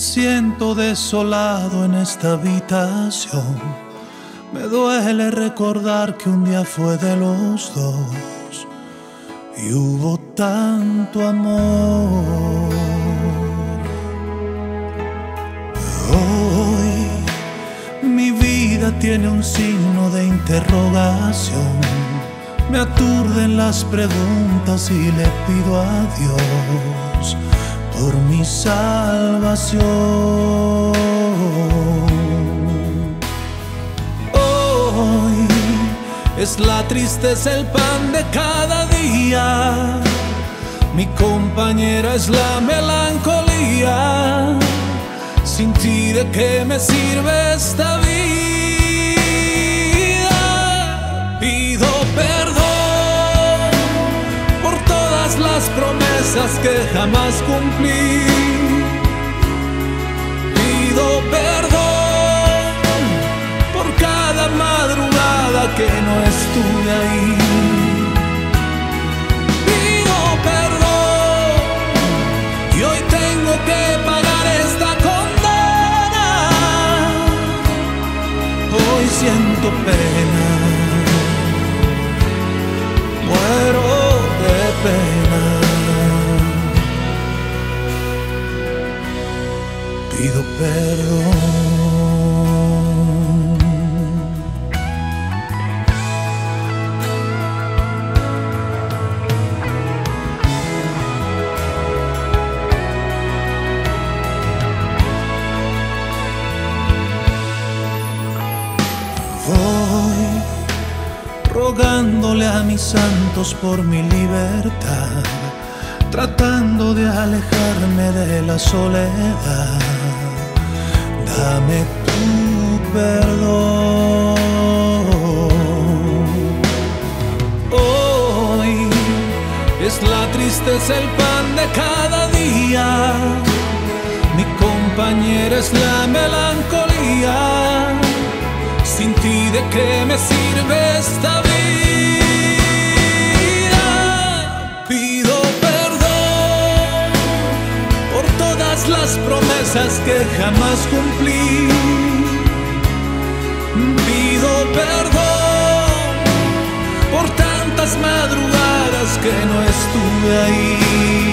siento desolado en esta habitación. Me duele recordar que un día fue de los dos y hubo tanto amor. Hoy mi vida tiene un signo de interrogación. Me aturden las preguntas y le pido a Dios por mi salvación. Hoy es la tristeza el pan de cada día, mi compañera es la melancolía. Sin ti, ¿de qué me sirve esta vida? Pido perdón por todas las promesas que jamás cumplí. Pido perdón por cada madrugada que no estuve ahí. Pido perdón y hoy tengo que pagar esta condena. Hoy siento pena, muero de pena. Pido perdón. Voy rogándole a mis santos por mi libertad, tratando de alejarme de la soledad. Dame tu perdón. Hoy es la tristeza el pan de cada día, mi compañera es la melancolía. Sin ti, ¿de qué me sirve esta vida? Pido perdón por todas las promesas que jamás cumplí. Pido perdón por tantas madrugadas que no estuve ahí.